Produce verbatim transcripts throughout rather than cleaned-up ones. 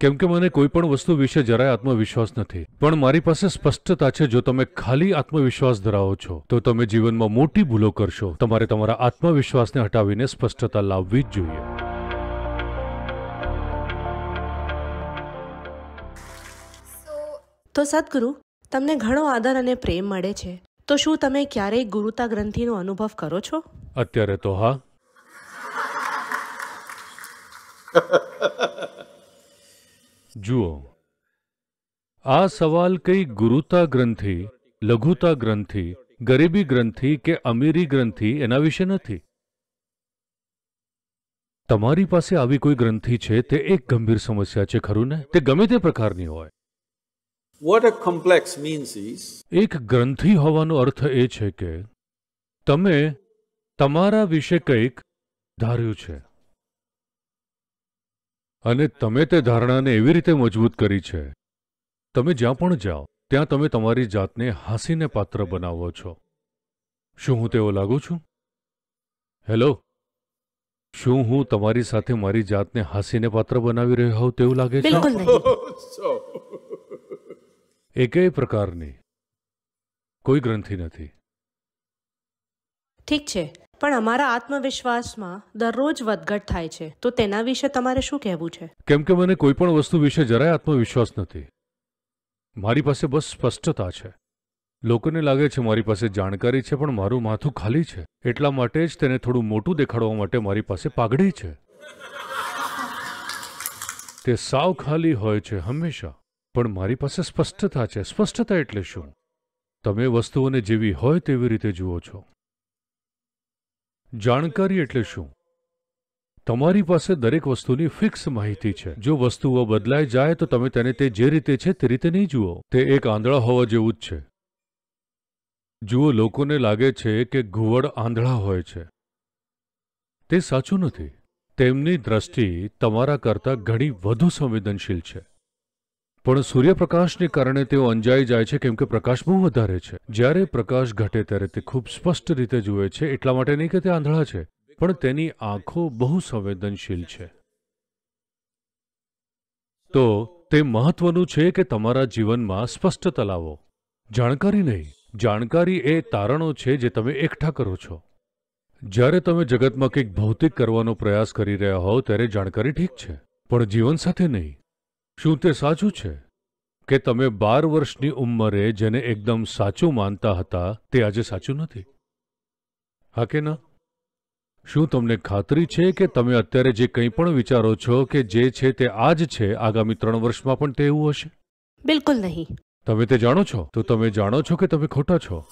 કેમ કે મને કોઈ પણ વસ્તુ વિશે જરાય આત્મવિશ્વાસ નથી, પણ મારી પાસે સ્પષ્ટતા છે. જો તમે ખાલી આત્મવિશ્વાસ ધરાવો છો તો તમે જીવનમાં મોટી ભૂલો કરશો. તમારે તમારા આત્મવિશ્વાસને હટાવીને સ્પષ્ટતા લાવવી જ જોઈએ. તો સદગુરુ, તમને ઘણો આદર અને પ્રેમ મળે છે, તો શું તમે ક્યારેય ગુરુતા ગ્રંથિનો અનુભવ કરો છો? અત્યારે તો હા. જુઓ, આ સવાલ કઈ ગુરુતા ગ્રંથિ, લઘુતા ગ્રંથિ, ગરીબી ગ્રંથિ કે અમીરી ગ્રંથિ એના વિશે નથી. તમારી પાસે આવી કોઈ ગ્રંથિ છે તે એક ગંભીર સમસ્યા છે, ખરું ને? તે ગમે તે પ્રકારની હોય. What a complex means is, એક ગ્રંથિ હોવાનો અર્થ એ છે કે તમે તમારા વિશે કંઈક ધાર્યું છે અને તમે તે ધારણાને એવી રીતે મજબૂત કરી છે, તમે જ્યાં પણ જાઓ ત્યાં તમે તમારી જાતને હાંસીને પાત્ર બનાવો છો. શું હું તેવો લાગુ છું? હેલો, શું હું તમારી સાથે મારી જાતને હાંસીને પાત્ર બનાવી રહ્યો હોઉં તેવું લાગે છે? બિલકુલ નહીં. so એકેય પ્રકારની કોઈ ગ્રંથિ નથી. ઠીક છે, પણ અમારા આત્મવિશ્વાસમાં દરરોજ વધઘટ થાય છે, તો તેના વિશે તમારે શું કહેવું છે? કેમ કે મને કોઈ પણ વસ્તુ વિશે જરાય આત્મવિશ્વાસ નથી. મારી પાસે બસ સ્પષ્ટતા છે. લોકોને લાગે છે મારી પાસે જાણકારી છે, પણ મારું માથું ખાલી છે. એટલા માટે જ તેને થોડું મોટું દેખાડવા માટે મારી પાસે પાઘડી છે. તે સાવ ખાલી હોય છે હંમેશા, પણ મારી પાસે સ્પષ્ટતા છે. સ્પષ્ટતા એટલે શું? તમે વસ્તુઓને જેવી હોય તેવી રીતે જુઓ છો. જાણકારી એટલે શું? તમારી પાસે દરેક વસ્તુની ફિક્સ માહિતી છે. જો વસ્તુઓ બદલાઈ જાય તો તમે તેને તે જે રીતે છે તે રીતે નહીં જુઓ. તે એક આંધળા હોવા જેવું જ છે. જુઓ, લોકોને લાગે છે કે ઘુવડ આંધળા હોય છે. તે સાચું નથી. તેમની દ્રષ્ટિ તમારા કરતાં ઘણી વધુ સંવેદનશીલ છે. પણ સૂર્યપ્રકાશને કારણે તેઓ અંજાઈ જાય છે, કેમ કે પ્રકાશ બહુ વધારે છે. જ્યારે પ્રકાશ ઘટે ત્યારે તે ખૂબ સ્પષ્ટ રીતે જુએ છે. એટલા માટે નહીં કે તે આંધળા છે, પણ તેની આંખો બહુ સંવેદનશીલ છે. તો તે મહત્વનું છે કે તમારા જીવનમાં સ્પષ્ટતા લાવો. જાણકારી નહીં. જાણકારી એ તારણો છે જે તમે એકઠા કરો છો. જ્યારે તમે જગતમાં કંઈક ભૌતિક કરવાનો પ્રયાસ કરી રહ્યા હોવ ત્યારે જાણકારી ઠીક છે, પણ જીવન સાથે નહીં. શું તે સાચું છે કે તમે બાર વર્ષની ઉંમરે જેને એકદમ સાચું માનતા હતા તે આજે સાચું નથી? હા કે ના? શું તમને ખાતરી છે કે તમે અત્યારે જે કંઈ પણ વિચારો છો કે જે છે તે આ જ છે, આગામી ત્રણ વર્ષમાં પણ તે એવું હશે? બિલકુલ નહીં. તમે તે જાણો છો? તો તમે જાણો છો કે તમે ખોટા છો?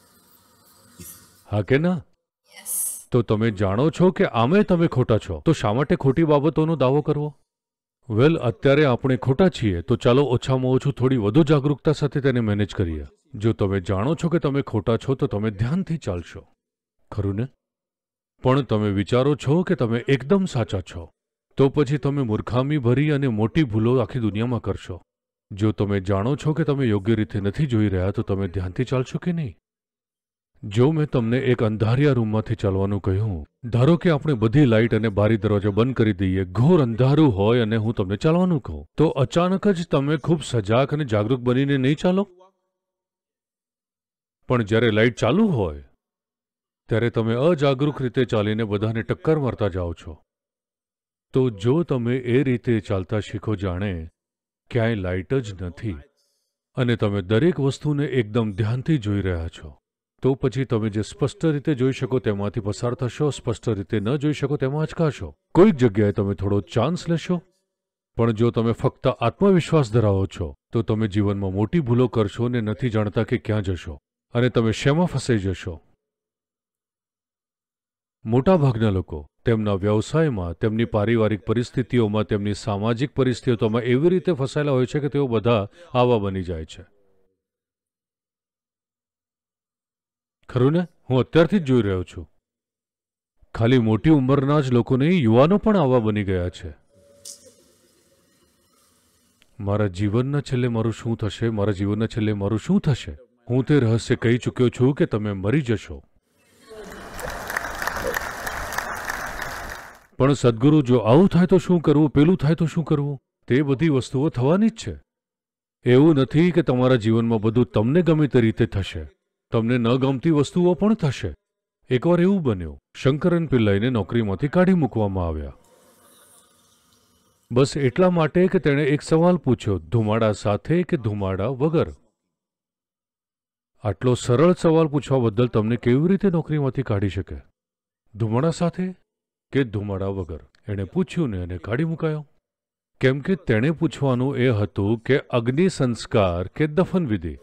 હા કે ના? તો તમે જાણો છો કે આમે તમે ખોટા છો, તો શા માટે ખોટી બાબતોનો દાવો કરવો? વેલ, અત્યારે આપણે ખોટા છીએ, તો ચાલો ઓછામાં ઓછું થોડી વધુ જાગૃતતા સાથે તેને મેનેજ કરીએ. જો તમે જાણો છો કે તમે ખોટા છો તો તમે ધ્યાનથી ચાલશો, ખરું ને? પણ તમે વિચારો છો કે તમે એકદમ સાચા છો, તો પછી તમે મૂર્ખામી ભરી અને મોટી ભૂલો આખી દુનિયામાં કરશો. જો તમે જાણો છો કે તમે યોગ્ય રીતે નથી જોઈ રહ્યા તો તમે ધ્યાનથી ચાલશો કે નહીં? જો મેં તમને એક અંધારિયા રૂમમાંથી ચાલવાનું કહ્યું, ધારો કે આપણે બધી લાઇટ અને બારી દરવાજા બંધ કરી દઈએ, ઘોર અંધારું હોય અને હું તમને ચાલવાનું કહું, તો અચાનક જ તમે ખૂબ સજાગ અને જાગૃત બનીને નહીં ચાલો? પણ જ્યારે લાઇટ ચાલુ હોય ત્યારે તમે અજાગૃત રીતે ચાલીને બધાને ટક્કર મારતા જાઓ છો. તો જો તમે એ રીતે ચાલતા શીખો જાણે ક્યાંય લાઇટ જ નથી અને તમે દરેક વસ્તુને એકદમ ધ્યાનથી જોઈ રહ્યા છો, તો પછી તમે જે સ્પષ્ટ રીતે જોઈ શકો તેમાંથી પસાર થશો, સ્પષ્ટ રીતે ન જોઈ શકો તેમાં અચકાશો. કોઈક જગ્યાએ તમે થોડો ચાન્સ લેશો. પણ જો તમે ફક્ત આત્મવિશ્વાસ ધરાવો છો તો તમે જીવનમાં મોટી ભૂલો કરશો ને નથી જાણતા કે ક્યાં જશો અને તમે શેમાં ફસાઈ જશો. મોટાભાગના લોકો તેમના વ્યવસાયમાં, તેમની પારિવારિક પરિસ્થિતિઓમાં, તેમની સામાજિક પરિસ્થિતિઓમાં એવી રીતે ફસાયેલા હોય છે કે તેઓ બધા આવા બની જાય છે. ખરું ને? હું અત્યારથી જ જોઈ રહ્યો છું. ખાલી મોટી ઉંમરના જ લોકો નહીં, યુવાનો પણ આવા બની ગયા છે. મારા જીવનના છેલ્લે મારું શું થશે? મારા જીવનના છેલ્લે મારું શું થશે? હું તે રહસ્ય કહી ચૂક્યો છું કે તમે મરી જશો. પણ સદગુરુ, જો આવું થાય તો શું કરવું? પેલું થાય તો શું કરવું? તે બધી વસ્તુઓ થવાની જ છે. એવું નથી કે તમારા જીવનમાં બધું તમને ગમે તે રીતે થશે. તમને ન ગમતી વસ્તુઓ પણ થશે. એકવાર એવું બન્યું, શંકરન પિલ્લાઈને નોકરીમાંથી કાઢી મૂકવામાં આવ્યા. બસ એટલા માટે કે તેણે એક સવાલ પૂછ્યો, ધુમાડા સાથે કે ધુમાડા વગર? આટલો સરળ સવાલ પૂછવા બદલ તમને કેવી રીતે નોકરીમાંથી કાઢી શકે? ધુમાડા સાથે કે ધુમાડા વગર? એણે પૂછ્યું ને એને કાઢી મુકાયો. કેમ કે તેણે પૂછવાનું એ હતું કે અગ્નિ સંસ્કાર કે દફન વિધિ.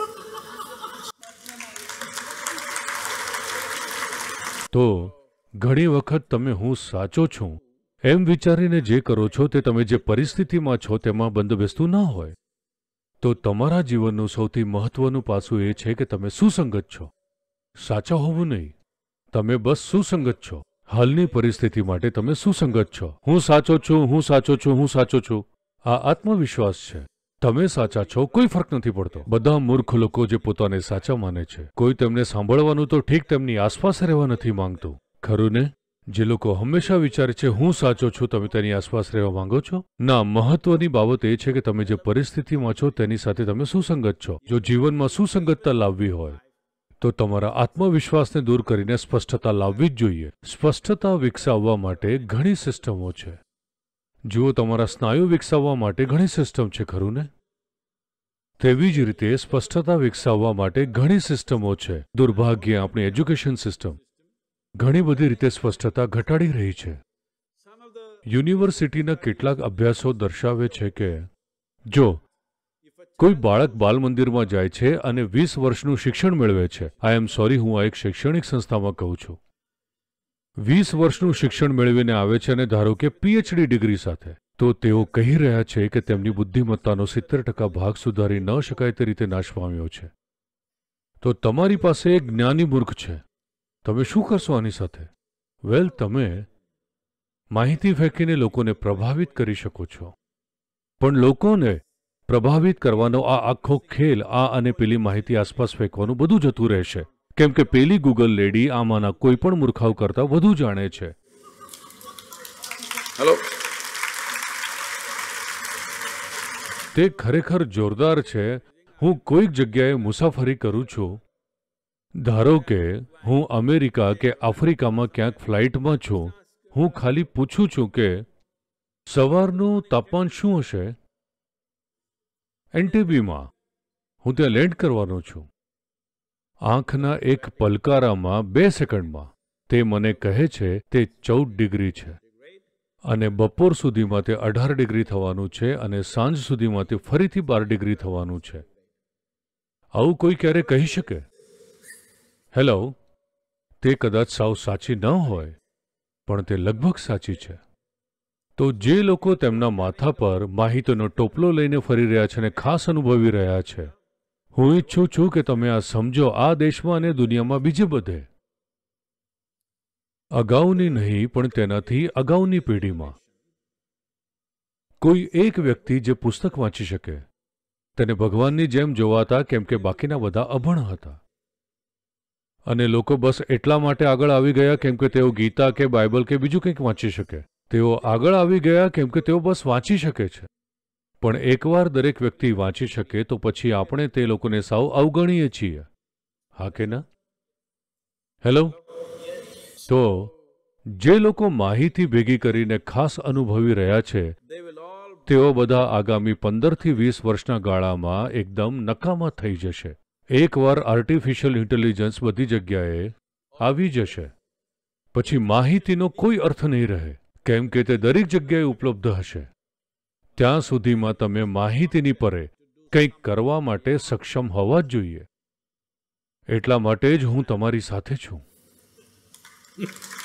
તો ઘણી વખત તમે હું સાચો છું એમ વિચારીને જે કરો છો તે તમે જે પરિસ્થિતિમાં છો તેમાં બંધબેસતું ન હોય. તો તમારા જીવનનું સૌથી મહત્વનું પાસું એ છે કે તમે સુસંગત છો. સાચા હોવું નહીં. તમે બસ સુસંગત છો. હાલની પરિસ્થિતિ માટે તમે સુસંગત છો. હું સાચો છું, હું સાચો છું, હું સાચો છું. આ આત્મવિશ્વાસ છે. તમે સાચા છો, કોઈ ફરક નથી પડતો. બધા મૂર્ખ લોકો જે પોતાને સાચા માને છે, કોઈ તેમને સાંભળવાનું તો ઠીક તેમની આસપાસ રહેવા નથી માંગતું. ખરું ને? જે લોકો હંમેશા વિચારે છે હું સાચો છું, તમે તેની આસપાસ રહેવા માંગો છો? ના, મહત્વની બાબત એ છે કે તમે જે પરિસ્થિતિમાં છો તેની સાથે તમે સુસંગત છો. જો જીવનમાં સુસંગતતા લાવવી હોય તો તમારા આત્મવિશ્વાસને દૂર કરીને સ્પષ્ટતા લાવવી જ જોઈએ. સ્પષ્ટતા વિકસાવવા માટે ઘણી સિસ્ટમો છે. જુઓ, તમારા સ્નાયુ વિકસાવવા માટે ઘણી સિસ્ટમ છે, ખરું ને? તેવી જ રીતે સ્પષ્ટતા વિકસાવવા માટે ઘણી સિસ્ટમો છે. દુર્ભાગ્યે આપણી એજ્યુકેશન સિસ્ટમ ઘણી બધી રીતે સ્પષ્ટતા ઘટાડી રહી છે. યુનિવર્સિટીના કેટલાક અભ્યાસો દર્શાવે છે કે જો કોઈ બાળક બાલ મંદિરમાં જાય છે અને વીસ વર્ષનું શિક્ષણ મેળવે છે, આઈ એમ સોરી, હું આ એક શૈક્ષણિક સંસ્થામાં કહું છું, વીસ વર્ષનું શિક્ષણ મેળવીને આવે છે અને ધારો કે પીએચડી ડિગ્રી સાથે, તો તેઓ કહી રહ્યા છે કે તેમની બુદ્ધિમત્તાનો સિત્તેર ટકા ભાગ સુધારી ન શકાય તે રીતે નાશ પામ્યો છે. તો તમારી પાસે એક જ્ઞાની મૂર્ખ છે. તમે શું કરશો આની સાથે? વેલ, તમે માહિતી ફેંકીને લોકોને પ્રભાવિત કરી શકો છો. પણ લોકોને પ્રભાવિત કરવાનો આ આખો ખેલ આ અને પેલી માહિતી આસપાસ ફેંકવાનું બધું જતું રહેશે. કેમ કે પેલી ગૂગલ લેડી આમાંના કોઈ પણ મૂર્ખાવ કરતા વધુ જાણે છે. હેલો. તે ખરેખર જોરદાર છે. હું કોઈક જગ્યાએ મુસાફરી કરું છું. ધારો કે હું અમેરિકા કે આફ્રિકામાં ક્યાંક ફ્લાઇટમાં છું. હું ખાલી પૂછું છું કે સવારનું તાપમાન શું હશે? એન્ટેબીમાં. હું ત્યાં લેન્ડ કરવાનો છું. આંખના એક પલકારામાં બે સેકન્ડમાં તે મને કહે છે તે ચૌદ ડિગ્રી છે અને બપોર સુધીમાં તે અઢાર ડિગ્રી થવાનું છે અને સાંજ સુધીમાં તે ફરીથી બાર ડિગ્રી થવાનું છે. આવું કોઈ ક્યારે કહી શકે? હેલો, તે કદાચ સાવ સાચી ન હોય, પણ તે લગભગ સાચી છે. તો જે લોકો તેમના માથા પર માહિતીનો ટોપલો લઈને ફરી રહ્યા છે અને ખાસ અનુભવી રહ્યા છે, હું ઈચ્છું છું કે તમે આ સમજો, આ દેશમાં અને દુનિયામાં બીજે બધે. અગાઉની નહીં, પણ તેનાથી અગાઉની પેઢીમાં કોઈ એક વ્યક્તિ જે પુસ્તક વાંચી શકે, તેને ભગવાનની જેમ જોવાતા, કેમ કે બાકીના બધા અભણ હતા. અને લોકો બસ એટલા માટે આગળ આવી ગયા કેમ કે તેઓ ગીતા કે બાઇબલ કે બીજું કંઈક વાંચી શકે. તેઓ આગળ આવી ગયા કેમ કે તેઓ બસ વાંચી શકે છે. પણ એકવાર દરેક વ્યક્તિ વાંચી શકે તો પછી આપણે તે લોકોને સાવ અવગણીએ છીએ. હા કે ના? હેલો. તો જે લોકો માહિતી ભેગી કરીને ખાસ અનુભવી રહ્યા છે, તેઓ બધા આગામી પંદરથી વીસ વર્ષના ગાળામાં એકદમ નકામા થઈ જશે. એકવાર આર્ટિફિશિયલ ઇન્ટેલિજન્સ બધી જગ્યાએ આવી જશે પછી માહિતીનો કોઈ અર્થ નહીં રહે, કેમ કે તે દરેક જગ્યાએ ઉપલબ્ધ હશે. ત્યાં સુધીમાં તમે માહિતીની પરે કંઈક કરવા માટે સક્ષમ હોવા જ જોઈએ. એટલા માટે જ હું તમારી સાથે છું.